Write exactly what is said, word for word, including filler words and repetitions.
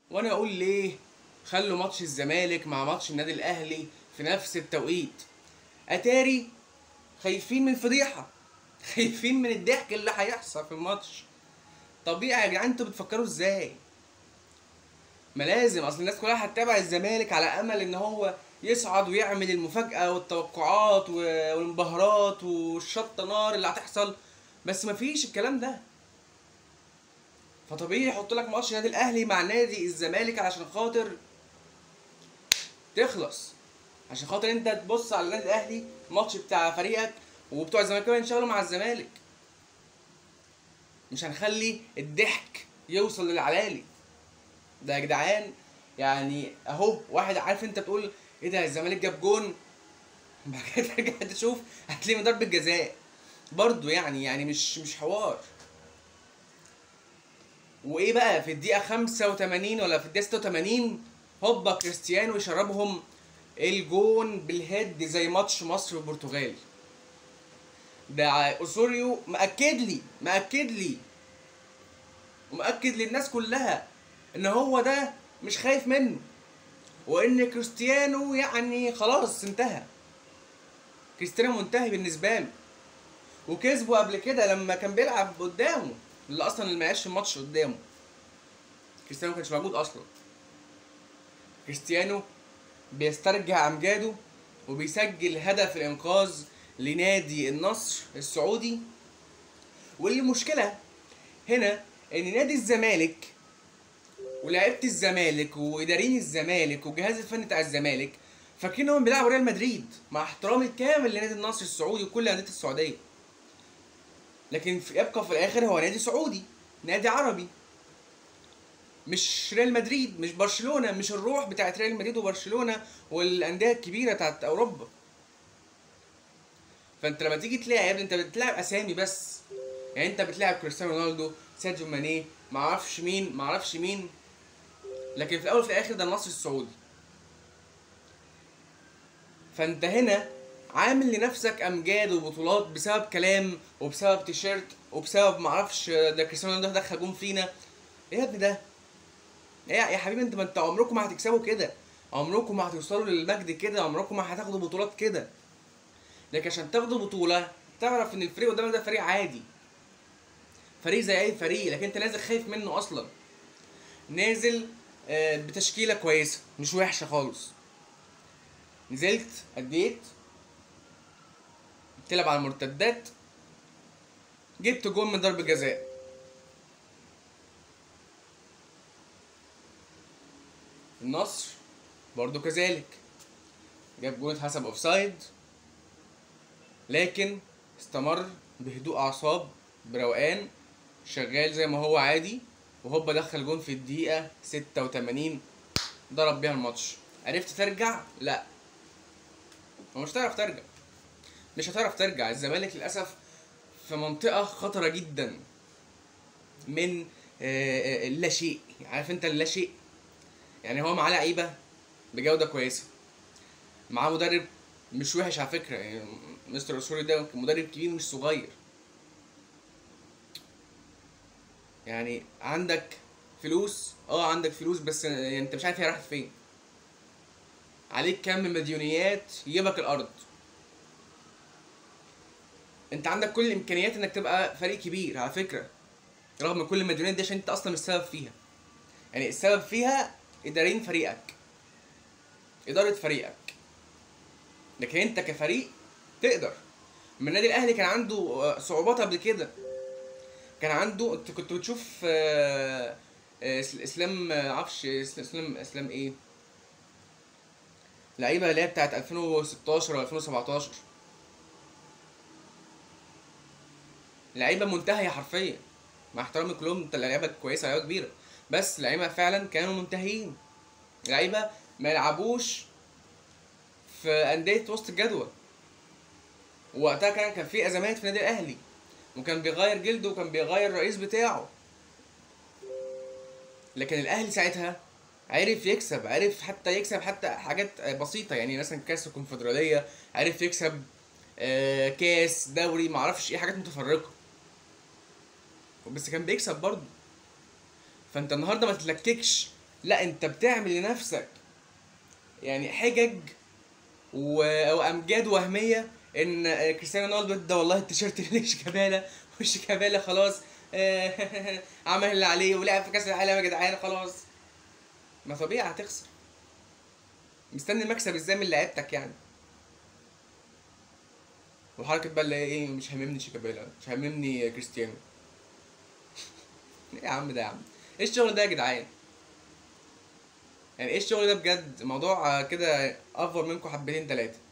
وانا اقول ليه خلوا ماتش الزمالك مع ماتش النادي الاهلي في نفس التوقيت؟ اتاري خايفين من الفضيحه، خايفين من الضحك اللي هيحصل في الماتش. طبيعي يا جدعان، انتوا بتفكروا ازاي؟ ما لازم، اصل الناس كلها هتتابع الزمالك على امل ان هو يصعد ويعمل المفاجاه والتوقعات والانبهارات والشطه نار اللي هتحصل، بس مفيش الكلام ده. فطبيعي يحط لك ماتش النادي الاهلي مع نادي الزمالك علشان خاطر تخلص، عشان خاطر انت تبص على النادي الاهلي الماتش بتاع فريقك، وبتوع الزمالك كمان ينشغلوا مع الزمالك. مش هنخلي الضحك يوصل للعلالي ده يا جدعان. يعني اهو واحد، عارف انت تقول ايه ده الزمالك جاب جون، بعد كده ترجع تشوف هتلاقيه من ضربة جزاء برضه. يعني يعني مش مش حوار. وايه بقى في الدقيقة خمسة وتمانين ولا في الدقيقة ستة وتمانين هوبا كريستيانو يشربهم الجون بالهيد زي ماتش مصر والبرتغال. ده اوسوريو مأكد لي مأكد لي ومأكد للناس كلها ان هو ده مش خايف منه، وان كريستيانو يعني خلاص انتهى. كريستيانو منتهي بالنسبه له، وكسبه قبل كده لما كان بيلعب قدامه، اللي اصلا اللي ما لعبش الماتش قدامه كريستيانو ما كانش موجود اصلا. كريستيانو بيسترجع امجاده وبيسجل هدف الانقاذ لنادي النصر السعودي. واللي مشكله هنا ان نادي الزمالك ولاعيبه الزمالك واداريين الزمالك والجهاز الفني بتاع الزمالك فاكرين انهم بيلعبوا ريال مدريد، مع احترامي الكامل لنادي النصر السعودي وكل انديه السعوديه، لكن في يبقى في الاخر هو نادي سعودي، نادي عربي، مش ريال مدريد، مش برشلونه، مش الروح بتاعت ريال مدريد وبرشلونه والانديه الكبيره بتاعت اوروبا. فانت لما تيجي تلاعب يا ابني انت بتلاعب اسامي بس، يعني انت بتلاعب كريستيانو رونالدو، ساديو ماني، معرفش مين معرفش مين، لكن في الاول وفي الاخر ده النصر السعودي. فانت هنا عامل لنفسك امجاد وبطولات بسبب كلام وبسبب تيشيرت وبسبب معرفش ده كريستيانو رونالدو دخل جون فينا. ايه يا ابني ده؟ ايه يا حبيبي، انت ما انت عمركم ما هتكسبوا كده، عمركم ما هتوصلوا للمجد كده، عمركم ما هتاخدوا بطولات كده. لكن عشان تاخدوا بطوله تعرف ان الفريق قدامك ده فريق عادي، فريق زي اي فريق، لكن انت نازل خايف منه اصلا. نازل بتشكيله كويسه مش وحشه خالص، نزلت اديت بتلعب على المرتدات، جبت جون من ضربة جزاء. النصر برضو كذلك جاب جون اتحسب اوفسايد، لكن استمر بهدوء اعصاب بروقان شغال زي ما هو عادي، وهوبا دخل جون في الدقيقة ستة وتمانين ضرب بيها الماتش. عرفت ترجع؟ لا، مش هتعرف ترجع، مش هتعرف ترجع. الزمالك للأسف في منطقة خطرة جدا من اللا شيء، عارف انت اللا شيء؟ يعني هو معاه لعيبة بجودة كويسة، معاه مدرب مش وحش على فكرة، يعني مستر اسوري ده مدرب كبير مش صغير. يعني عندك فلوس، اه عندك فلوس، بس يعني انت مش عارف هي راحت فين. عليك كم مديونيات يجيبك الارض. انت عندك كل الامكانيات انك تبقى فريق كبير على فكرة، رغم كل المديونيات دي، عشان انت اصلا مش السبب فيها. يعني السبب فيها اداريين فريقك، ادارة فريقك، لكن انت كفريق تقدر. من النادي الاهلي كان عنده صعوبات قبل كده، كان عنده، انت كنت بتشوف آه، آه، اسلام معرفش اسلام اسلام ايه، لعيبه اللي هي بتاعت ألفين وستاشر و ألفين وسبعتاشر، لعيبه منتهيه حرفيا، مع احترامي كلهم لعيبه كويسه لعيبه كبيره، بس لعيبه فعلا كانوا منتهيين، لعيبه ما يلعبوش في انديه وسط الجدول. ووقتها كان كان في ازمات في النادي الاهلي، وكان بيغير جلده وكان بيغير الرئيس بتاعه، لكن الاهلي ساعتها عرف يكسب، عرف حتى يكسب حتى حاجات بسيطه، يعني مثلا كاس الكونفدراليه، عرف يكسب آه كاس دوري معرفش ايه، حاجات متفرقه، بس كان بيكسب برضه. فانت النهارده ما تتلككش لا انت بتعمل لنفسك يعني حجج و- وامجاد وهميه ان كريستيانو رونالدو ده والله التيشيرت اللي شيكابالا وشيكابالا خلاص عمل اللي عليه ولعب في كاس العالم يا جدعان خلاص. ما طبيعي هتخسر، مستني المكسب ازاي من لعيبتك يعني. وحركه بقى اللي هي ايه، مش هاممني شيكابالا مش هاممني كريستيانو. ايه يا عم ده يا عم، ايه الشغل ده يا جدعان؟ يعني ايه الشغل ده بجد؟ موضوع كده افور منكم حبتين تلاتة.